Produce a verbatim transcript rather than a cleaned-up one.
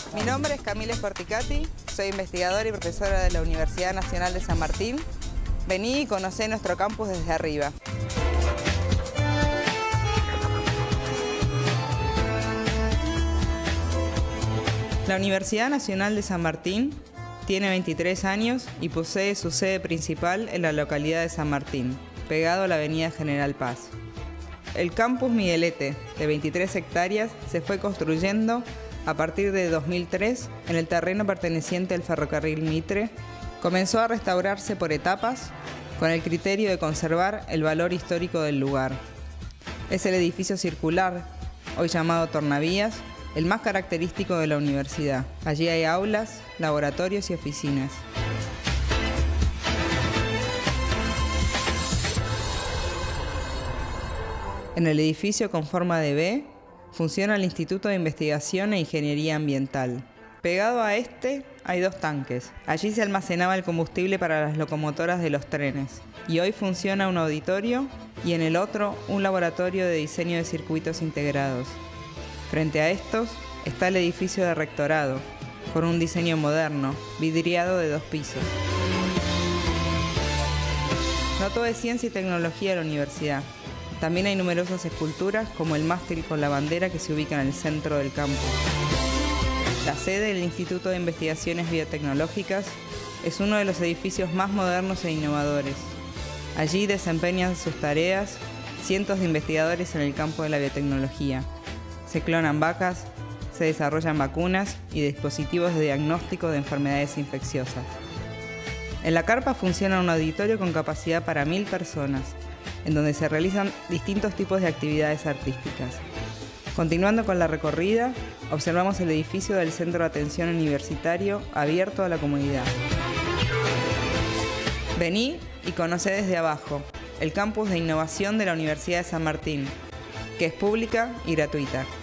Mi nombre es Camila Sporticati, soy investigadora y profesora de la Universidad Nacional de San Martín. Vení y conocé nuestro campus desde arriba. La Universidad Nacional de San Martín tiene veintitrés años y posee su sede principal en la localidad de San Martín, pegado a la avenida General Paz. El campus Miguelete, de veintitrés hectáreas, se fue construyendo a partir de dos mil tres en el terreno perteneciente al ferrocarril Mitre. Comenzó a restaurarse por etapas con el criterio de conservar el valor histórico del lugar. Es el edificio circular, hoy llamado Tornavías, el más característico de la universidad. Allí hay aulas, laboratorios y oficinas. En el edificio con forma de V funciona el Instituto de Investigación e Ingeniería Ambiental. Pegado a este hay dos tanques. Allí se almacenaba el combustible para las locomotoras de los trenes. Y hoy funciona un auditorio y en el otro un laboratorio de diseño de circuitos integrados. Frente a estos está el edificio de rectorado, con un diseño moderno, vidriado de dos pisos. No todo es ciencia y tecnología de la universidad. También hay numerosas esculturas, como el mástil con la bandera que se ubica en el centro del campus. La sede del Instituto de Investigaciones Biotecnológicas es uno de los edificios más modernos e innovadores. Allí desempeñan sus tareas cientos de investigadores en el campo de la biotecnología. Se clonan vacas, se desarrollan vacunas y dispositivos de diagnóstico de enfermedades infecciosas. En la carpa funciona un auditorio con capacidad para mil personas, en donde se realizan distintos tipos de actividades artísticas. Continuando con la recorrida, observamos el edificio del Centro de Atención Universitario abierto a la comunidad. Vení y conocé desde abajo el campus de innovación de la Universidad de San Martín, que es pública y gratuita.